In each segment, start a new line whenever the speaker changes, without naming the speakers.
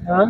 हाँ?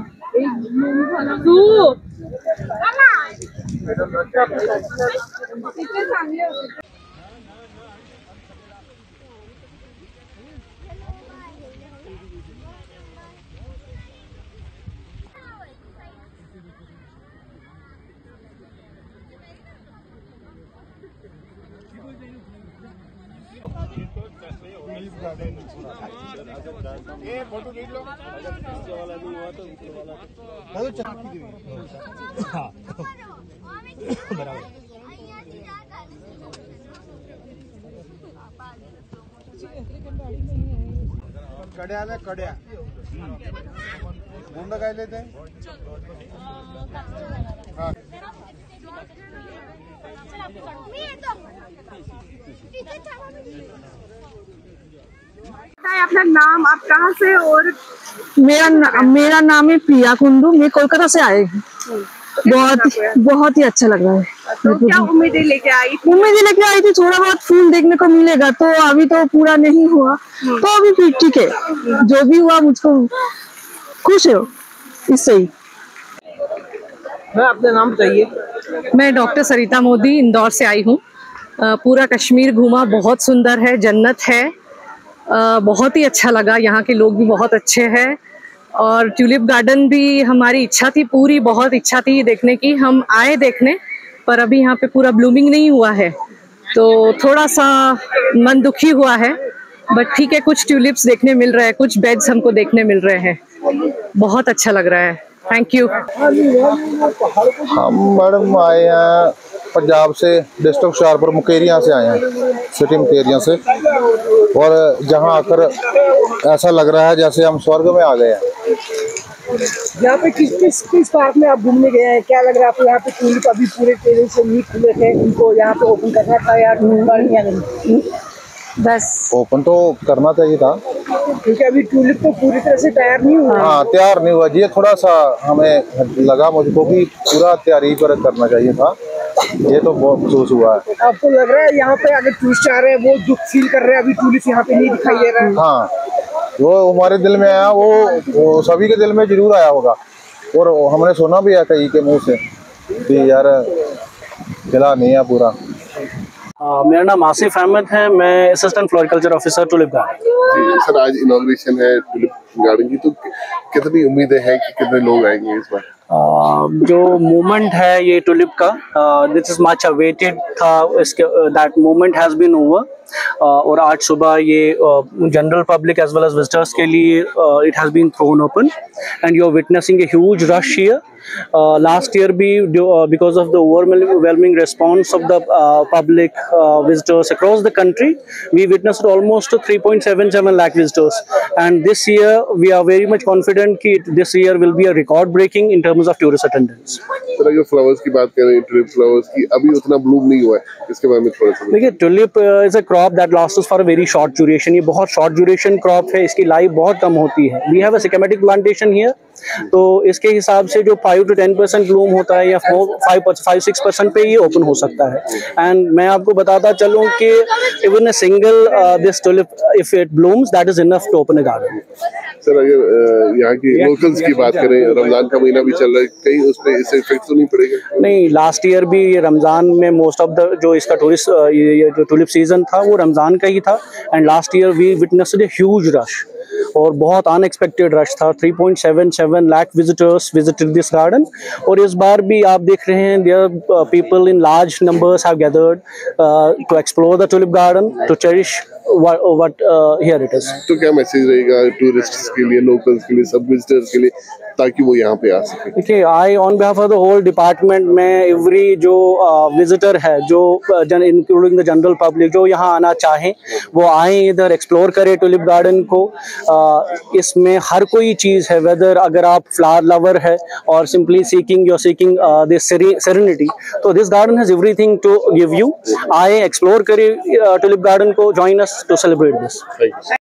कड्या कड्या गुंड काय लेते
अपना नाम, आप कहाँ से? और
मेरा नाम है प्रिया कुंडू। मैं कोलकाता से आई हूँ। बहुत ही अच्छा लग रहा है।
तो क्या उम्मीदें लेके आई
थी? थोड़ा बहुत फूल देखने को मिलेगा, तो अभी तो पूरा नहीं हुआ, तो अभी फिर ठीक है। जो भी हुआ मुझको खुश है इससे ही।
मैं अपने नाम चाहिए।
मैं डॉक्टर सरिता मोदी इंदौर से आई हूँ। पूरा कश्मीर घूमा, बहुत सुंदर है, जन्नत है। बहुत ही अच्छा लगा, यहाँ के लोग भी बहुत अच्छे हैं। और ट्यूलिप गार्डन भी हमारी इच्छा थी, पूरी बहुत इच्छा थी देखने की। हम आए देखने, पर अभी यहाँ पे पूरा ब्लूमिंग नहीं हुआ है, तो थोड़ा सा मन दुखी हुआ है। बट ठीक है, कुछ ट्यूलिप्स देखने मिल रहे हैं, कुछ बेड्स हमको देखने मिल रहे हैं। बहुत अच्छा लग रहा है। Thank you.
हम मैडम आए हैं पंजाब से, डिस्ट्रिक्ट हुशियारपुर मुकेरियां से आए हैं, सिटी मुकेरियां से। और यहाँ आकर ऐसा लग रहा है जैसे हम स्वर्ग में आ गए हैं।
यहाँ पे किस पार्क में आप घूमने गए हैं? क्या लग रहा है आपको? यहाँ पे ट्यूलिप अभी पूरे तेजी से नहीं खुले थे, उनको यहाँ पे ओपन करना था यार, नहीं?
बस
ओपन तो करना चाहिए था,
क्योंकि अभी ट्यूलिप तो पूरी तरह से तैयार नहीं हुआ।
हाँ, तैयार नहीं हुआ जी। थोड़ा सा हमें लगा, मुझको भी पूरा तैयारी पर करना चाहिए था। ये तो बहुत अफसोस हुआ है।
आपको लग रहा है यहाँ पे अगर टूरिस्ट आ रहे हैं वो दुख फील कर रहे हैं, अभी टूरिस्ट यहाँ पे नहीं दिखाई दे रहा है?
हाँ, वो हमारे दिल में आया, वो सभी के दिल में जरूर आया होगा। और हमने सुना भी है कई के मुंह से कि यार खिला नहीं है पूरा।
मेरा नाम आसिफ अहमद है, मैं assistant floriculture officer tulip garden.
Sir, आज इनॉग्रेशन है टुलिप गार्डन की, तो कितनी उम्मीदें हैं कि कितने लोग आएंगे इस बार?
जो मूवमेंट है ये टुलिप का, दिस इज मच अवेटेड था। इसके that movement has been over. और आज सुबह ये general public as well as visitors के लिए it has been thrown open and you are witnessing a huge rush here. Last year because of the overwhelming response of the public visitors across the country, we witnessed almost 3.77 lakh visitors, and this year we are very much confident that this year will be a record breaking in terms of tourist attendance.
Sir, अगर flowers की बात करें, tulip flowers की अभी उतना Bloom नहीं हुआ है, इसके बारे में थोड़ा सा
देखिए। Tulip is a crop that lasts for a very short duration. ये बहुत शॉर्ट ड्यूरेशन क्रॉप है, इसकी लाइफ बहुत कम होती है। We have a systematic plantation here, तो इसके हिसाब से जो 5 to 10% ब्लूम होता है या 5-6% पे ये ओपन हो सकता है। एंड मैं आपको बताता चलूँ कि even a single this tulip if it blooms, that is enough to open a garden.
Sir, अगर यहाँ की लोकल्स की बात करें, रमजान का महीना भी चल रहा है, कहीं उस पे इससे इफेक्ट तो नहीं पड़ेगा?
नहीं, लास्ट ईयर भी रमजान में मोस्ट ऑफ द जो इसका टूरिस्ट ये जो टुलिप सीजन था वो रमजान का ही था। And last year we witnessed a huge rush, और बहुत अनएक्सपेक्टेड रश था। 3.77 lakh visitors visited this garden. और इस बार भी आप देख रहे हैं there people in large numbers have gathered to explore the tulip garden, to cherish what here it is।
तो क्या मैसेज रहेगा टूरिस्ट्स के लिए, लोकल्स के लिए, सब विजिटर्स के लिए, ताकि वो यहाँ पे आ सके?
देखिए, I on behalf of the whole department में एवरी जो विजिटर है, जो इंक्लूडिंग द जनरल पब्लिक, जो यहाँ आना चाहें वो आए, इधर एक्सप्लोर करें टुलिप गार्डन को। इसमें हर कोई चीज़ है, वेदर अगर आप फ्लावर लवर है और सिंपली सीकिंग दिस सेरेनिटी, तो this garden has everything to give you. आए, एक्सप्लोर करें टुलिप गार्डन को, join us to celebrate this।